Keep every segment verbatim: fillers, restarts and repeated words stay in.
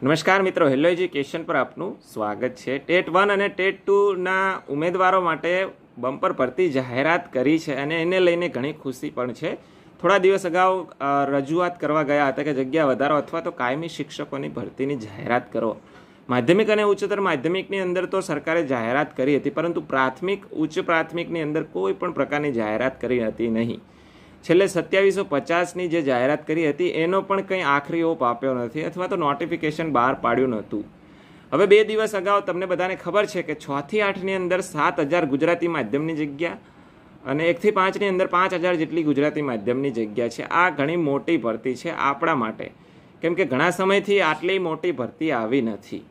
નમસ્કાર મિત્રો, hello education પર આપનું સ્વાગત છે। ટેટ વન અને ટેટ ટુના ઉમેદવારો માટે બમ્પર ભરતી જાહેરાત કરી છે અને એને લઈને ઘણી ખુશી પણ છે। થોડા દિવસ અગાઉ રજૂઆત કરવા ગયા હતા કે જગ્યા વધારો અથવા તો કાયમી શિક્ષકોની ભરતીની જાહેરાત કરો। માધ્યમિક અને ઉચ્ચતર માધ્યમિકની અંદર તો સરકારે જાહેરાત કરી હતી, પરંતુ પ્રાથમિક ઉચ્ચ પ્રાથમિકની અંદર કોઈ પણ પ્રકારની જાહેરાત કરી હતી નહીં। છેલ્લે સત્યાવીસો પચાસની જે જાહેરાત કરી હતી એનો પણ કંઈ આખરી ઓપ આપ્યો નથી અથવા તો નોટિફિકેશન બહાર પાડ્યું નહોતું। હવે બે દિવસ અગાઉ તમને બધાને ખબર છે કે છ થી આઠની અંદર સાત હજાર ગુજરાતી માધ્યમની જગ્યા અને એકથી પાંચની અંદર પાંચ હજાર જેટલી ગુજરાતી માધ્યમની જગ્યા છે। આ ઘણી મોટી ભરતી છે આપણા માટે, કેમ કે ઘણા સમયથી આટલી મોટી ભરતી આવી નથી।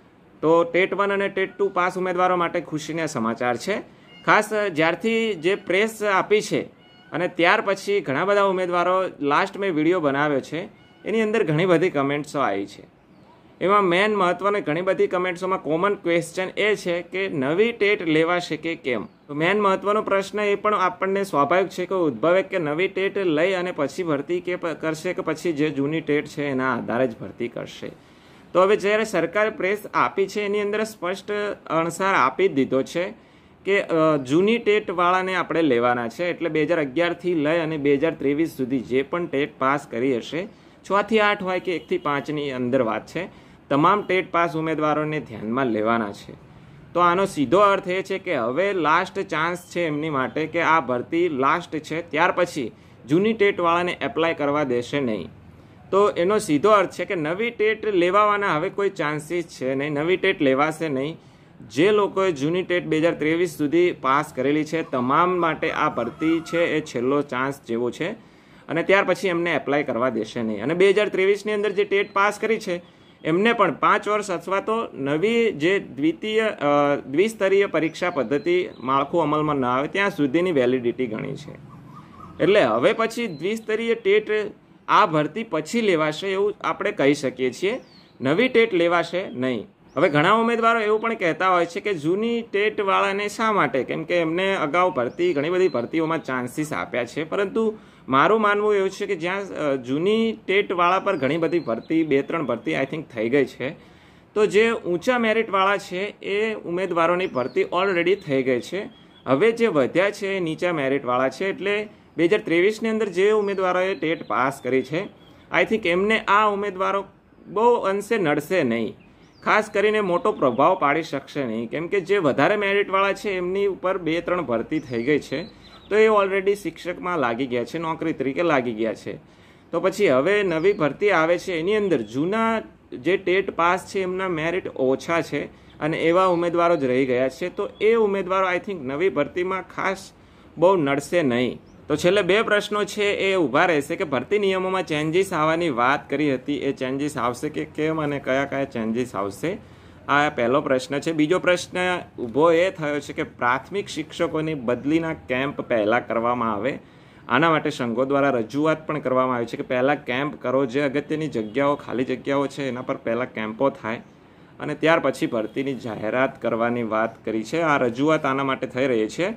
તો ટેટ વન અને ટેટ ટુ પાસ ઉમેદવારો માટે ખુશીના સમાચાર છે। ખાસ જ્યારથી જે પ્રેસ આપી છે અને ત્યાર પછી ઘણા બધા ઉમેદવારો લાસ્ટ મેં વિડીયો બનાવ્યો છે એની અંદર ઘણી બધી કમેન્ટ્સો આવી છે। એમાં મેન મહત્વની ઘણી બધી કમેન્ટ્સોમાં કોમન ક્વેશ્ચન એ છે કે નવી ટેટ લેવાશે કે કેમ। તો મેન મહત્વનો પ્રશ્ન એ પણ આપણને સ્વાભાવિક છે કે ઉદ્ભવે કે નવી ટેટ લઈ અને પછી ભરતી કે કરશે કે પછી જે જૂની ટેટ છે એના આધારે જ ભરતી કરશે। તો હવે જ્યારે સરકારે પ્રેસ આપી છે એની અંદર સ્પષ્ટ અણસાર આપી જ દીધો છે કે જૂની ટેટ વાળાને આપણે લેવાના છે। એટલે બે હજાર અગિયારથી લઈ અને બે હજાર ત્રેવીસ સુધી જે પણ ટેટ પાસ કરી હશે, છ થી આઠ હોય કે એકથી પાંચની અંદર વાત છે, તમામ ટેટ પાસ ઉમેદવારોને ધ્યાનમાં લેવાના છે। તો આનો સીધો અર્થ એ છે કે હવે લાસ્ટ ચાન્સ છે એમની માટે કે આ ભરતી લાસ્ટ છે, ત્યાર પછી જૂની ટેટ વાળાને એપ્લાય કરવા દેશે નહીં। તો એનો સીધો અર્થ છે કે નવી ટેટ લેવાના હવે કોઈ ચાન્સીસ છે નહીં, નવી ટેટ લેવાશે નહીં। જે લોકોએ જૂની ટેટ બે હજાર ત્રેવીસ સુધી પાસ કરેલી છે તમામ માટે આ ભરતી છે એ છેલ્લો ચાન્સ જેવો છે અને ત્યાર પછી એમને એપ્લાય કરવા દેશે નહીં। અને બે હજાર ત્રેવીસની અંદર જે ટેટ પાસ કરી છે એમને પણ પાંચ વર્ષ અથવા તો નવી જે દ્વિતીય દ્વિસ્તરીય પરીક્ષા પદ્ધતિ માળખું અમલમાં ન આવે ત્યાં સુધીની વેલિડિટી ગણી છે। એટલે હવે પછી દ્વિસ્તરીય ટેટ આ ભરતી પછી લેવાશે એવું આપણે કહી શકીએ છીએ, નવી ટેટ લેવાશે નહીં। હવે ઘણા ઉમેદવારો એવું પણ કહેતા હોય છે કે જૂની ટેટ વાળાને શા માટે, કેમ કે એમને અગાઉ ભરતી ઘણી બધી ભરતીઓમાં ચાન્સીસ આપ્યા છે, પરંતુ મારું માનવું એવું છે કે જ્યાં જૂની ટેટ વાળા પર ઘણી બધી ભરતી બે ત્રણ ભરતી આઈ થિંક થઈ ગઈ છે, તો જે ઊંચા મેરિટવાળા છે એ ઉમેદવારોની ભરતી ઓલરેડી થઈ ગઈ છે। હવે જે વધ્યા છે એ નીચા મેરિટવાળા છે, એટલે બે હજાર ત્રેવીસની અંદર જે ઉમેદવારોએ ટેટ પાસ કરી છે આઈ થિંક એમને આ ઉમેદવારો બહુ અંશે નડશે નહીં, ખાસ કરીને મોટો પ્રભાવ પાડી શકશે નહીં, કેમ કે જે વધારે મેરિટવાળા છે એમની ઉપર બે ત્રણ ભરતી થઈ ગઈ છે, તો એ ઓલરેડી શિક્ષકમાં લાગી ગયા છે, નોકરી તરીકે લાગી ગયા છે। તો પછી હવે નવી ભરતી આવે છે એની અંદર જૂના જે ટેટ પાસ છે એમના મેરિટ ઓછા છે અને એવા ઉમેદવારો જ રહી ગયા છે, તો એ ઉમેદવારો આઈ થિંક નવી ભરતીમાં ખાસ બહુ નડશે નહીં। તો છેલ્લે બે પ્રશ્નો છે એ ઊભા રહેશે કે ભરતી નિયમોમાં ચેન્જીસ આવવાની વાત કરી હતી, એ ચેન્જીસ આવશે કે કેમ અને કયા કયા ચેન્જીસ આવશે, આ પહેલો પ્રશ્ન છે। બીજો પ્રશ્ન ઊભો એ થયો છે કે પ્રાથમિક શિક્ષકોની બદલીના કેમ્પ પહેલાં કરવામાં આવે। આના માટે સંઘો દ્વારા રજૂઆત પણ કરવામાં આવી છે કે પહેલાં કેમ્પ કરો, જે અગત્યની જગ્યાઓ ખાલી જગ્યાઓ છે એના પર પહેલાં કેમ્પો થાય અને ત્યાર પછી ભરતીની જાહેરાત કરવાની વાત કરી છે। આ રજૂઆત આના માટે થઈ રહી છે।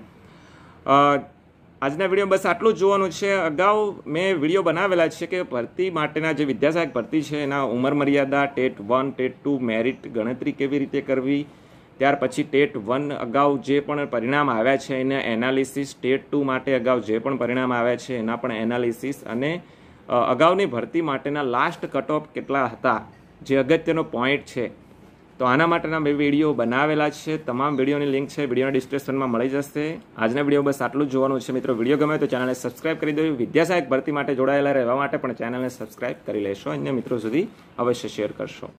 આજના વિડીયો બસ આટલું જ જોવાનું છે। અગાઉ મેં વિડીયો બનાવેલા છે કે ભરતી માટેના જે વિદ્યા સહાયક ભરતી છે એના ઉંમર મર્યાદા, TET one TET two merit ગણતરી કેવી રીતે કરવી, ત્યાર પછી ટેટ વન અગાઉ જે પણ પરિણામ આવ્યા છે એના એનાલિસિસ, ટેટ ટુ માટે અગાઉ જે પણ પરિણામ આવ્યા છે એના પણ એનાલિસિસ અને અગાઉની ભરતી માટેના લાસ્ટ કટ ઓફ કેટલા હતા, જે અગત્યનો પોઈન્ટ છે, તો આના માટેના બે વિડીયો બનાવેલા છે। તમામ વિડીયોની લિંક છે વિડીયોના ડિસ્ક્રિપ્શનમાં મળી જશે। આજના વિડીયો બસ આટલું જ જોવાનું છે મિત્રો। વિડીયો ગમે તો ચેનલને સબસ્ક્રાઇબ કરી દેવી, વિદ્યા સહાયક ભરતી માટે જોડાયેલા રહેવા માટે પણ ચેનલને સબસ્ક્રાઇબ કરી લેશો, અન્ય મિત્રો સુધી અવશ્ય શેર કરશો।